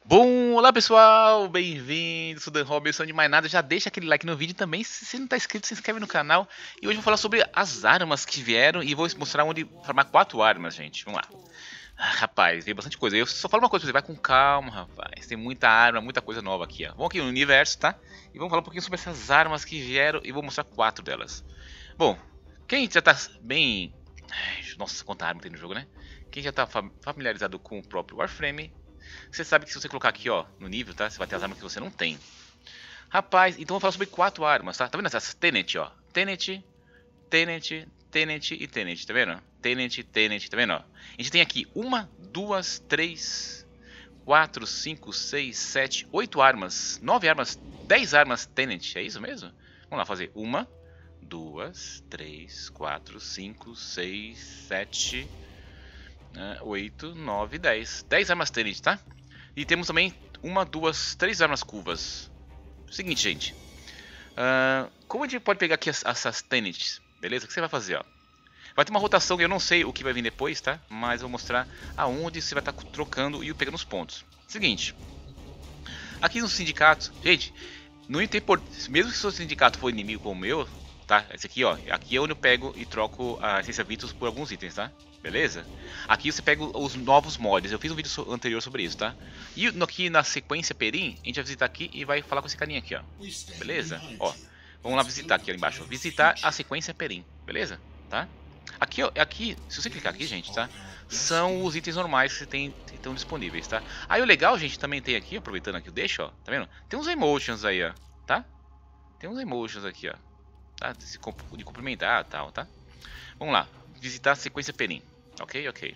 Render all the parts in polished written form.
Bom, olá pessoal, bem-vindos, sou Dan Robinson. De mais nada, já deixa aquele like no vídeo também. Se você não está inscrito, se inscreve no canal. E hoje eu vou falar sobre as armas que vieram e vou mostrar onde formar 4 armas, gente. Vamos lá. Rapaz, veio bastante coisa. Eu só falo uma coisa pra você, vai com calma, rapaz. Tem muita arma, muita coisa nova aqui, ó. Vamos aqui no universo, tá? E vamos falar um pouquinho sobre essas armas que vieram e vou mostrar 4 delas. Bom, quem já tá bem... Nossa, quanta arma tem no jogo, né? Quem já tá familiarizado com o próprio Warframe, você sabe que se você colocar aqui, ó, no nível, tá? Você vai ter as armas que você não tem. Rapaz, então eu vou falar sobre 4 armas, tá? Tá vendo essas Tenet, ó? Tenet, Tenet, Tenet e Tenet, tá vendo? Tenet, Tenet, tá vendo? Ó? A gente tem aqui 1, 2, 3, 4, 5, 6, 7, 8 armas, 9 armas, 10 armas Tenet, é isso mesmo? Vamos lá fazer 1, 2, 3, 4, 5, 6, 7, 8, 9, 10. 10 armas Tenet, tá? E temos também 1, 2, 3 armas curvas. Seguinte, gente. Como a gente pode pegar aqui essas Tenets? Beleza? O que você vai fazer, ó? Vai ter uma rotação que eu não sei o que vai vir depois, tá? Mas eu vou mostrar aonde você vai estar trocando e pegando os pontos. Seguinte. Aqui no sindicato, gente, não tem mesmo que o seu sindicato for inimigo como o meu, tá? Esse aqui, ó. Aqui é onde eu pego e troco a essência Vitus por alguns itens, tá? Beleza? Aqui você pega os novos mods. Eu fiz um vídeo anterior sobre isso, tá? E aqui na sequência Perim, a gente vai visitar aqui e vai falar com esse carinha aqui, ó. Beleza? Ó, vamos lá visitar aqui embaixo. Visitar a sequência Perim, beleza? Tá? Aqui, ó, aqui, se você clicar aqui, gente, tá? São os itens normais que você tem estão disponíveis, tá? Aí o legal, gente, também tem aqui, aproveitando aqui o deixa, ó. Tá vendo? Tem uns emotions aí, ó. Tá? Tem uns emotions aqui, ó. Tá? De cumprimentar e tal, tá? Vamos lá. Visitar a sequência Perim. Ok, ok.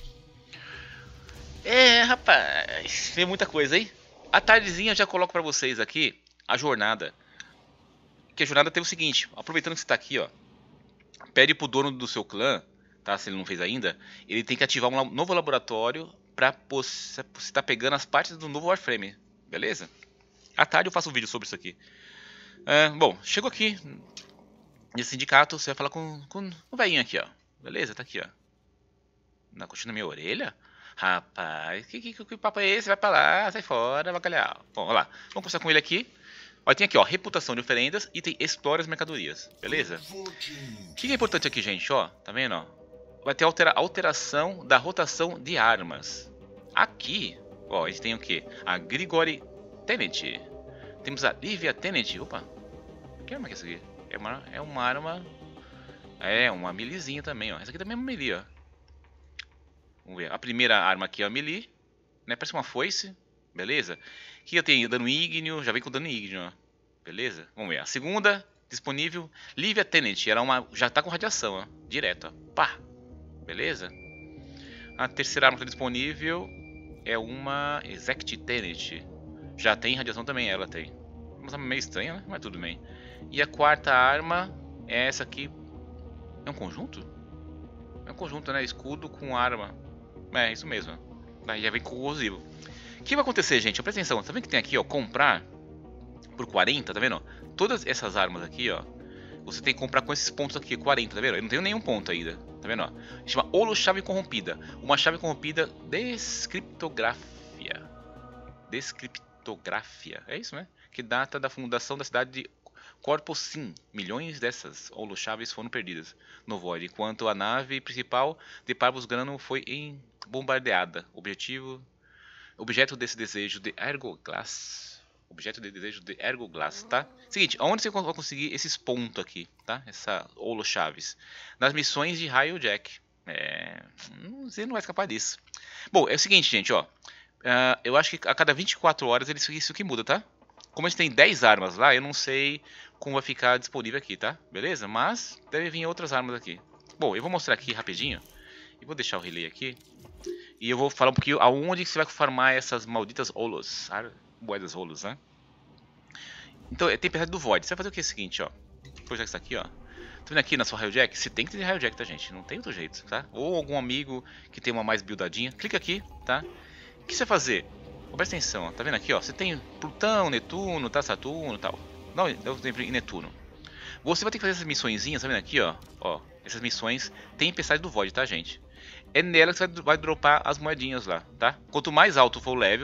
Rapaz, tem muita coisa aí. À tardezinha eu já coloco pra vocês aqui a jornada. Que a jornada tem o seguinte, aproveitando que você tá aqui, ó. Pede pro dono do seu clã, tá? Se ele não fez ainda, ele tem que ativar um novo laboratório pra você tá pegando as partes do novo Warframe, beleza? À tarde eu faço um vídeo sobre isso aqui. Bom, chegou aqui nesse sindicato, você vai falar com o velhinho aqui, ó. Beleza? Tá aqui, ó. Na coxinha na minha orelha? Rapaz, que papo é esse? Vai pra lá, sai fora, bacalhau. Bom, olha lá. Vamos conversar com ele aqui. Olha, tem aqui, ó, reputação de oferendas e tem explore as mercadorias, beleza? O que é importante aqui, gente, ó, tá vendo, ó? Vai ter alteração da rotação de armas. Aqui, ó, a gente tem o que? A Grigori Tenet. Temos a Livia Tenet. Opa, que arma que é essa aqui? É uma arma... É, uma milizinha também, ó. Essa aqui também é uma melee, ó. Vamos ver. A primeira arma aqui é a melee, né? Parece uma foice, beleza? Aqui eu tenho dano ígneo, já vem com dano ígneo, ó. Beleza? Vamos ver. A segunda disponível, Livia Tenet, ela já tá com radiação, ó, direto, ó. Pá. Beleza? A terceira arma que tá disponível é uma Exact Tenet. Já tem radiação também, ela tem. Uma arma meio estranha, né? Mas tudo bem. E a quarta arma é essa aqui. É um conjunto? É um conjunto, né? Escudo com arma. É, isso mesmo. Daí já vem com corrosivo. O que vai acontecer, gente? Presta atenção. Tá vendo que tem aqui, ó, comprar por 40, tá vendo? Todas essas armas aqui, ó, você tem que comprar com esses pontos aqui, 40, tá vendo? Eu não tenho nenhum ponto ainda, tá vendo? Ó? Chama Holochave Corrompida. Uma chave corrompida descriptografia. Descriptografia. É isso, né? Que data da fundação da cidade de Corpus Sim. Milhões dessas holochaves foram perdidas no Void, enquanto a nave principal de Parvus Grano foi bombardeada. Objeto desse desejo de Ergoglass. Objeto de desejo de Ergoglass, tá? Seguinte, aonde você vai conseguir esses pontos aqui, tá? Essa holochaves. Nas missões de Raio Jack. Você não vai escapar disso. Bom, é o seguinte, gente, ó. Eu acho que a cada 24 horas isso que muda, tá? Como a gente tem 10 armas lá, eu não sei como vai ficar disponível aqui, tá? Beleza? Mas deve vir outras armas aqui. Bom, eu vou mostrar aqui rapidinho. E vou deixar o relay aqui. E eu vou falar um pouquinho aonde você vai farmar essas malditas holos. Moedas holos, né? Então, é tempestade do Void. Você vai fazer o que? É o seguinte, ó. Vou jogar isso aqui, ó. Tá vendo aqui na sua Raio Jack? Você tem que ter Raio Jack, tá, gente? Não tem outro jeito, tá? Ou algum amigo que tem uma mais buildadinha. Clica aqui, tá? O que você vai fazer? Presta atenção, ó. Tá vendo aqui, ó? Você tem Plutão, Netuno, tá? Saturno e tal. Não, eu sempre em Netuno. Você vai ter que fazer essas missõezinhas, tá vendo aqui, ó? Ó, essas missões Tempestade do Void, tá, gente? É nela que você vai dropar as moedinhas lá, tá? Quanto mais alto for o level,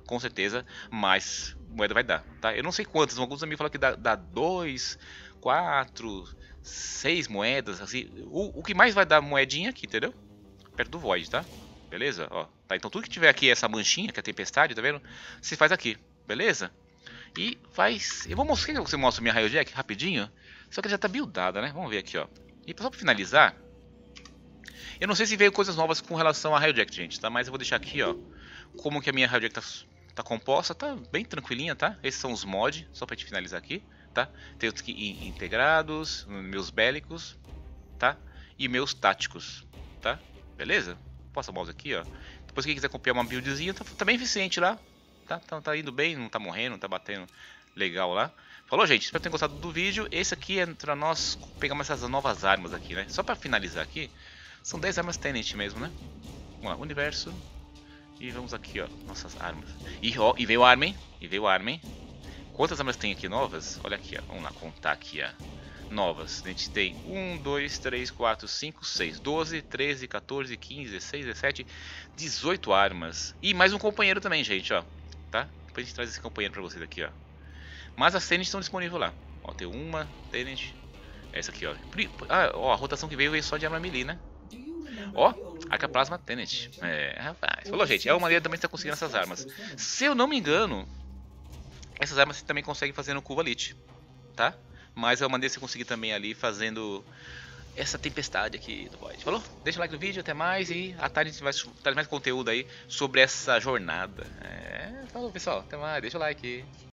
com certeza mais moeda vai dar, tá? Eu não sei quantas, alguns amigos falam que dá 2, 4, 6 moedas, assim. O que mais vai dar moedinha aqui, entendeu? Perto do Void, tá? Beleza? Ó, tá, então tudo que tiver aqui, essa manchinha, que é a tempestade, tá vendo? Se faz aqui, beleza? E faz... Eu vou mostrar, que você mostra minha Raio Jack rapidinho, só que ela já tá buildada, né? Vamos ver aqui, ó. E só pra finalizar, eu não sei se veio coisas novas com relação a Raio Jack, gente, tá? Mas eu vou deixar aqui, ó, como que a minha Raio Jack tá composta, tá bem tranquilinha, tá? Esses são os mods, só pra gente finalizar aqui, tá? Tem outros aqui integrados, meus bélicos, tá? E meus táticos, tá? Beleza? Posso o mouse aqui, ó. Depois quem quiser copiar uma buildzinha, tá bem eficiente lá, tá? Tá indo bem, não tá morrendo, não tá batendo legal lá. Falou, gente? Espero que tenham gostado do vídeo. Esse aqui é pra nós pegarmos essas novas armas aqui, né? Só pra finalizar aqui, são 10 armas Tenet mesmo, né? Vamos lá, universo. E vamos aqui, ó, nossas armas. E veio a arma, hein? E veio a arma, hein? Quantas armas tem aqui novas? Olha aqui, ó. Vamos lá contar aqui, ó. Novas. A gente tem 1, 2, 3, 4, 5, 6, 12, 13, 14, 15, 16, 17, 18 armas. E mais um companheiro também, gente, ó. Tá? Depois a gente traz esse companheiro pra vocês aqui, ó. Mas as Tenet estão disponíveis lá. Ó, tem uma Tenet. Essa aqui, ó. Ó, a rotação que veio só de arma melee, né? Ó, Arcaplasma Tenet. É, rapaz. Falou, gente. É uma maneira também de estar conseguindo essas armas. Se eu não me engano, essas armas você também consegue fazer no Kuvalite, tá? Mas é uma maneira de você conseguir também ali fazendo essa tempestade aqui do Void. Falou? Deixa o like no vídeo, até mais. E à tarde a gente vai trazer mais conteúdo aí sobre essa jornada. É, falou, pessoal. Até mais. Deixa o like.